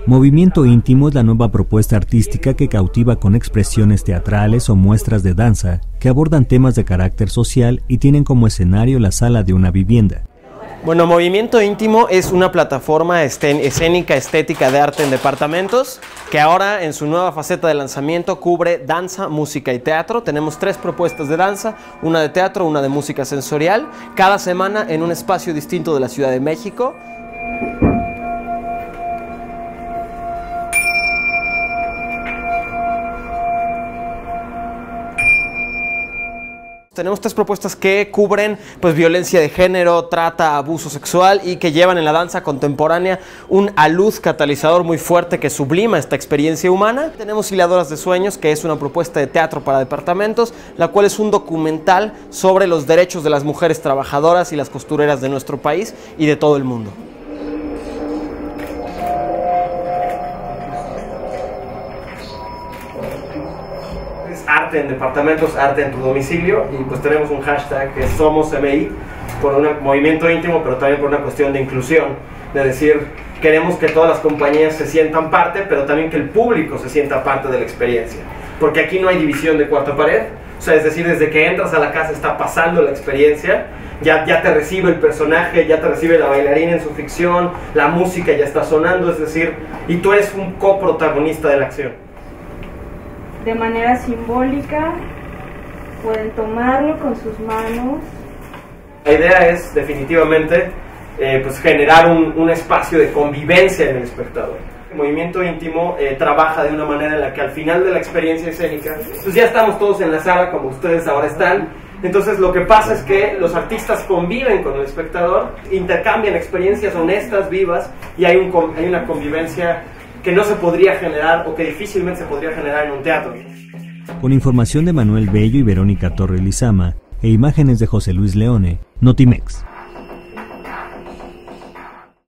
Movimiento Íntimo es la nueva propuesta artística que cautiva con expresiones teatrales o muestras de danza que abordan temas de carácter social y tienen como escenario la sala de una vivienda. Bueno, Movimiento Íntimo es una plataforma escénica estética de arte en departamentos que ahora en su nueva faceta de lanzamiento cubre danza, música y teatro. Tenemos 3 propuestas de danza, una de teatro, una de música sensorial, cada semana en un espacio distinto de la Ciudad de México. Tenemos 3 propuestas que cubren pues, violencia de género, trata, abuso sexual y que llevan en la danza contemporánea un alud catalizador muy fuerte que sublima esta experiencia humana. Tenemos Hiladoras de Sueños, que es una propuesta de teatro para departamentos, la cual es un documental sobre los derechos de las mujeres trabajadoras y las costureras de nuestro país y de todo el mundo. Arte en departamentos, arte en tu domicilio, y pues tenemos un hashtag que es SomosMI por un movimiento íntimo, pero también por una cuestión de inclusión, de decir, queremos que todas las compañías se sientan parte, pero también que el público se sienta parte de la experiencia, porque aquí no hay división de cuarta pared, o sea, es decir, desde que entras a la casa está pasando la experiencia, ya te recibe el personaje, ya te recibe la bailarina en su ficción, la música ya está sonando, es decir, y tú eres un coprotagonista de la acción. De manera simbólica, pueden tomarlo con sus manos. La idea es definitivamente pues generar un espacio de convivencia en el espectador. El Movimiento Íntimo trabaja de una manera en la que al final de la experiencia escénica, pues ya estamos todos en la sala como ustedes ahora están. Entonces lo que pasa es que los artistas conviven con el espectador, intercambian experiencias honestas, vivas, y hay una convivencia que no se podría generar o que difícilmente se podría generar en un teatro. Con información de Manuel Bello y Verónica Torres Lizama e imágenes de José Luis Leone, Notimex.